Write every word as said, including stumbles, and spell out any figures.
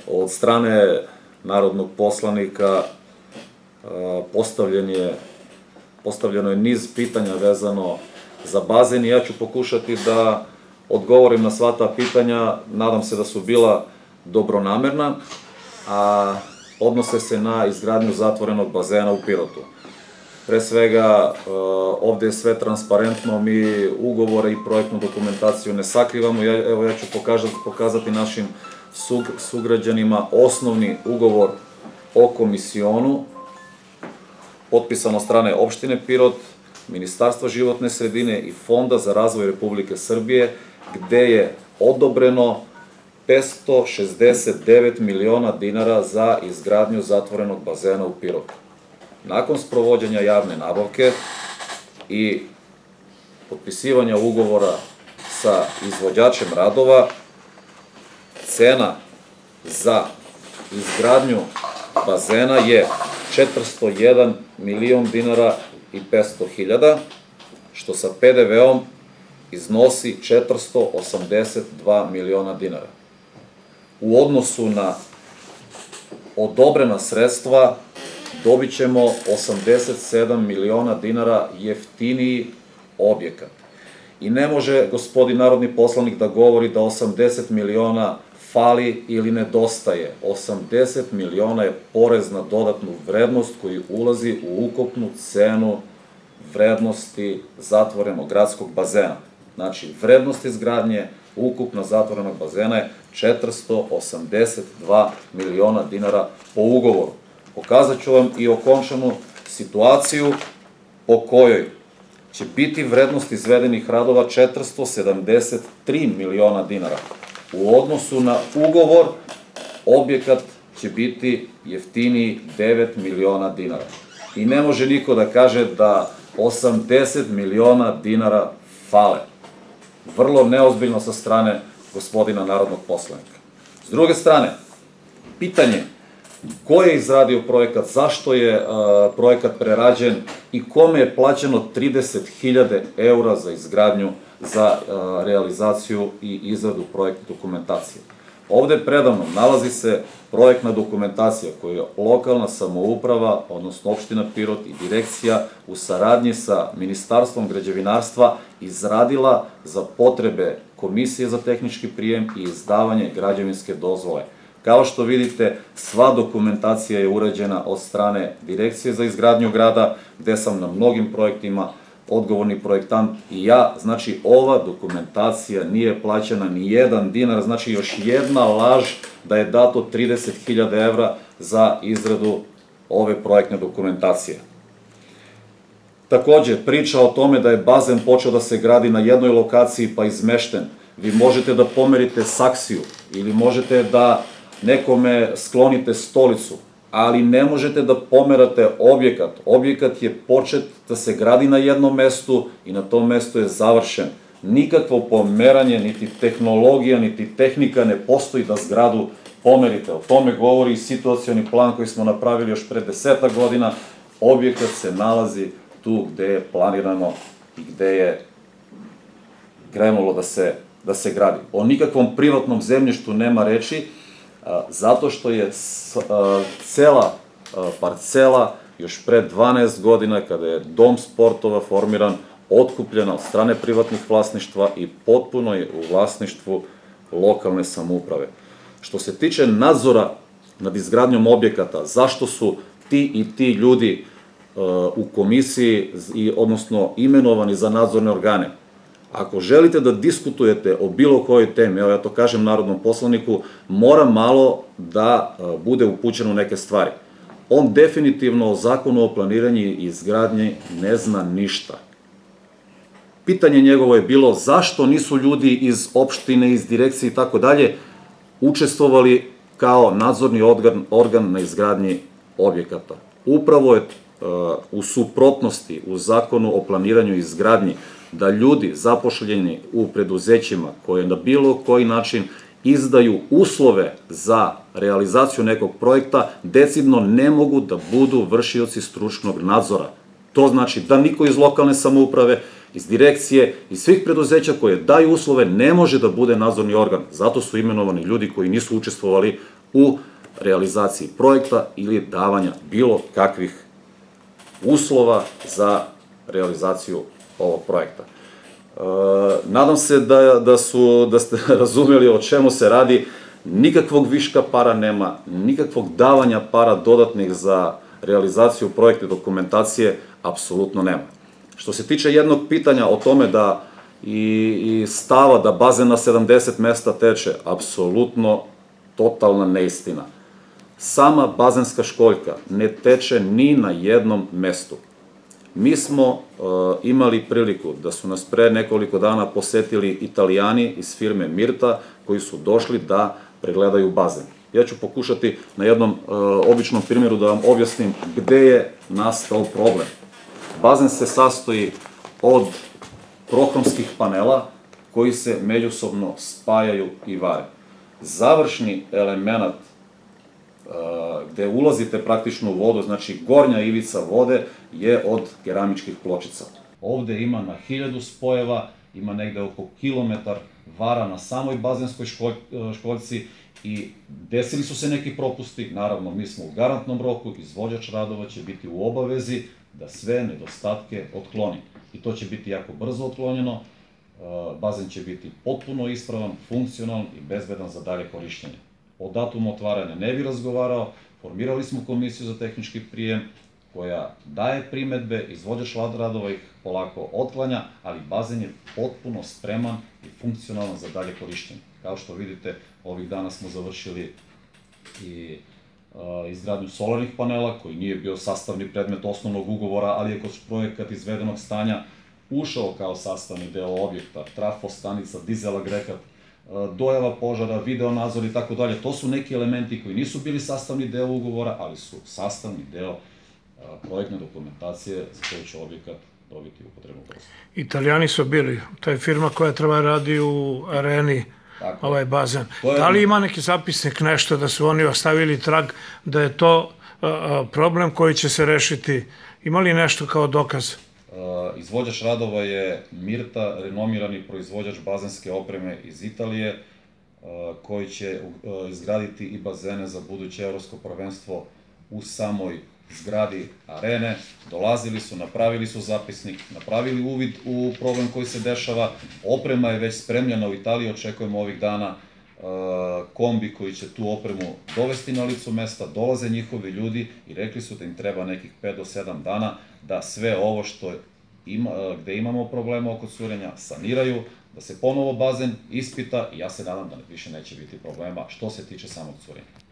od strane narodnog poslanika postavljen je, postavljeno je niz pitanja vezano za bazen i ja ću pokušati da odgovorim na sva ta pitanja. Nadam se da su bila dobronamerna, a odnose se na izgradnju zatvorenog bazena u Pirotu. Pre svega, ovde je sve transparentno, mi ugovore i projektnu dokumentaciju ne sakrivamo. Evo, ja ću pokazati našim sugrađanima osnovni ugovor o komisionu, potpisan od strane opštine Pirot, Ministarstva životne sredine i Fonda za razvoj Republike Srbije, gde je odobreno petsto šezdeset devet miliona dinara za izgradnju zatvorenog bazena u Pirotu. Nakon sprovođenja javne nabavke i potpisivanja ugovora sa izvođačem radova, cena za izgradnju bazena je četiristo jedan milion dinara i petsto hiljada, što sa P D V-om iznosi četiristo osamdeset dva miliona dinara. U odnosu na odobrena sredstva dobit ćemo osamdeset sedam miliona dinara jeftiniji objekat. I ne može gospodin narodni poslanik da govori da osamdeset miliona fali ili nedostaje. osamdeset miliona je porez na dodatnu vrednost koji ulazi u ukupnu cenu vrednosti zatvorenog gradskog bazena. Znači, vrednost izgradnje ukupna zatvorenog bazena je četiristo osamdeset dva miliona dinara po ugovoru. Pokazat ću vam i okončanu situaciju po kojoj će biti vrednost izvedenih radova četiristo sedamdeset tri miliona dinara. U odnosu na ugovor, objekat će biti jeftiniji devet miliona dinara. I ne može niko da kaže da osamdeset miliona dinara fale. Vrlo neozbiljno sa strane gospodina narodnog poslanika. S druge strane, pitanje ko je izradio projekat, zašto je projekat prerađen i kome je plaćeno trideset hiljada eura za izgradnju, za realizaciju i izradu projektne dokumentacije. Ovde predavno nalazi se projektna dokumentacija koju je lokalna samouprava, odnosno opština Pirot i direkcija u saradnji sa Ministarstvom građevinarstva izradila za potrebe Komisije za tehnički prijem i izdavanje građevinske dozvole. Kao što vidite, sva dokumentacija je urađena od strane Direkcije za izgradnju grada, gde sam na mnogim projektima odgovorni projektant i ja. Znači, ova dokumentacija nije plaćena ni jedan dinar, znači još jedna laž da je dato trideset hiljada evra za izradu ove projektne dokumentacije. Takođe, priča o tome da je bazen počeo da se gradi na jednoj lokaciji pa izmešten. Vi možete da pomerite saksiju ili možete da nekome sklonite stolicu, ali ne možete da pomerate objekat. Objekat je počet da se gradi na jednom mestu i na tom mestu je završen. Nikakvo pomeranje, niti tehnologija, niti tehnika ne postoji da zgradu pomerite. O tome govori i situacioni plan koji smo napravili još pre desetak godina. Objekat se nalazi tu gde je planirano i gde je krenulo da se gradi. O nikakvom privatnom zemljištu nema reči, zato što je cela parcela još pre dvanaest godina, kada je Dom sportova formiran, otkupljena od strane privatnih vlasništva i potpuno je u vlasništvu lokalne samouprave. Što se tiče nadzora nad izgradnjom objekata, zašto su ti i ti ljudi u komisiji, odnosno imenovani za nadzorne organe? Ako želite da diskutujete o bilo kojoj temi, evo ja to kažem narodnom poslaniku, mora malo da bude upućen u neke stvari. On definitivno o zakonu o planiranju i izgradnji ne zna ništa. Pitanje njegovo je bilo zašto nisu ljudi iz opštine, iz direkcije i tako dalje učestvovali kao nadzorni organ na izgradnji objekata. Upravo je u suprotnosti u zakonu o planiranju i izgradnji da ljudi zapošljeni u preduzećima koje na bilo koji način izdaju uslove za realizaciju nekog projekta, decidno ne mogu da budu vršioci stručnog nadzora. To znači da niko iz lokalne samouprave, iz direkcije, iz svih preduzeća koje daju uslove ne može da bude nadzorni organ. Zato su imenovani ljudi koji nisu učestvovali u realizaciji projekta ili davanja bilo kakvih uslova za realizaciju ovog projekta. Nadam se da ste razumeli o čemu se radi. Nikakvog viška para nema, nikakvog davanja para dodatnih za realizaciju projekte dokumentacije apsolutno nema. Što se tiče jednog pitanja o tome da i stava da bazen na sedamdeset mesta teče, apsolutno totalna neistina. Sama bazenska školjka ne teče ni na jednom mestu. Mi smo imali priliku da su nas pre nekoliko dana posetili Italijani iz firme Mirta koji su došli da pregledaju bazen. Ja ću pokušati na jednom običnom primjeru da vam objasnim gde je nastao problem. Bazen se sastoji od prohromskih panela koji se međusobno spajaju i vare. Završni element gde ulazite praktično u vodu, znači gornja ivica vode je od keramičkih pločica. Ovde ima na hiljadu spojeva, ima negde oko kilometar vara na samoj bazenskoj školjci i desili su se neki propusti. Naravno, mi smo u garantnom roku, izvođač radova će biti u obavezi da sve nedostatke otkloni. I to će biti jako brzo otklonjeno, bazen će biti potpuno ispravan, funkcionalan i bezbedan za dalje korišćenje. O datumu otvaranja ne bi razgovarao, formirali smo komisiju za tehnički prijem koja daje primetbe, izvođač radova ih polako otklanja, ali bazen je potpuno spreman i funkcionalan za dalje korišćenje. Kao što vidite, ovih dana smo završili i izgradnju solarnih panela, koji nije bio sastavni predmet osnovnog ugovora, ali je kroz projekat izvedenog stanja ušao kao sastavni deo objekta, trafo stanica, dizel agregat, dojava požara, video nadzor i tako dalje. To su neki elementi koji nisu bili sastavni deo ugovora, ali su sastavni deo projektne dokumentacije za koju će objekat dobiti upotrebnu dozvolu. Italijani su bili, to je firma koja treba radi u areni, ovaj bazen. Da li ima neki zapisnik, nešto da su oni ostavili trag da je to problem koji će se rešiti? Ima li nešto kao dokaz? Izvođač radova je Mirta, renomirani proizvođač bazenske opreme iz Italije, koji će izgraditi i bazene za buduće evropsko prvenstvo u samoj zgradi arene. Dolazili su, napravili su zapisnik, napravili uvid u problem koji se dešava. Oprema je već spremljena u Italiji, očekujemo ovih dana kombi koji će tu opremu dovesti na licu mesta, dolaze njihovi ljudi i rekli su da im treba nekih pet do sedam dana da sve ovo što gde imamo problema oko curenja saniraju, da se ponovo bazen ispita i ja se nadam da više neće biti problema što se tiče samog curenja.